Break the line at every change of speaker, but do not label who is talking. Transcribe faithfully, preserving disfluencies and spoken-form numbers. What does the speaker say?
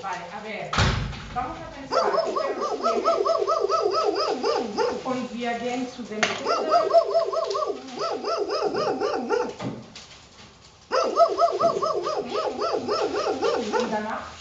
Vale, a ver, vamos a pensar que perros tienen und wir gehen zu den Hunden. Und danach